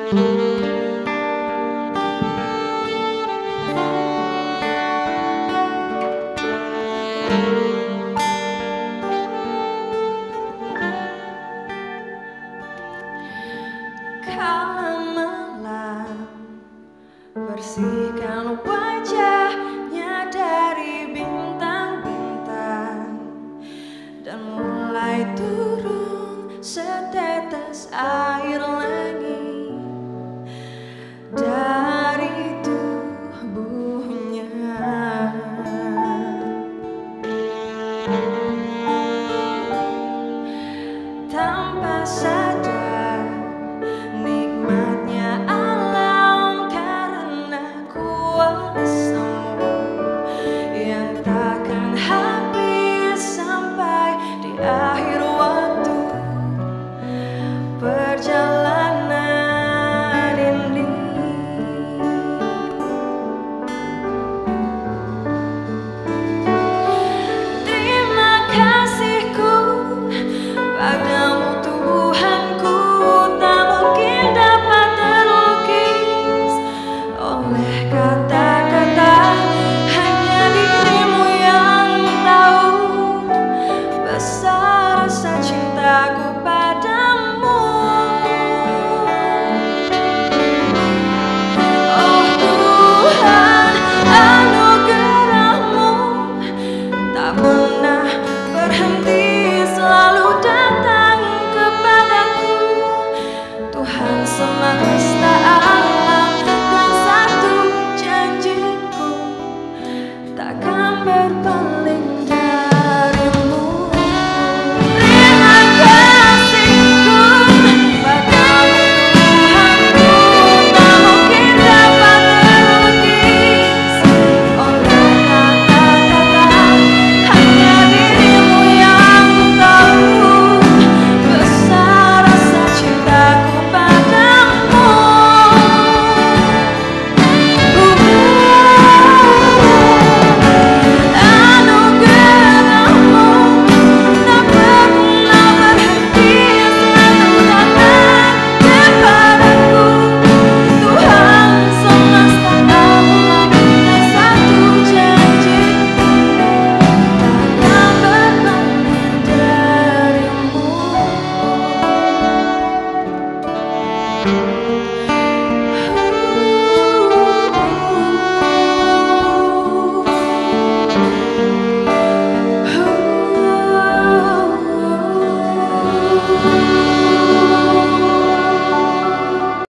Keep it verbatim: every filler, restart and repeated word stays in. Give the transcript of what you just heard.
Kala malam bersihkan wajahnya dari bintang-bintang dan mulai turun setetes air langit dari tubuhnya. Tanpa sadar nikmatnya alam karena kuasamu yang takkan habis sampai di akhir waktu perjalanan ini. Terima kasihku padamu Tuhanku, tak mungkin dapat terlukis oleh kata-kata. Hanya dirimu yang tahu besar rasa cintaku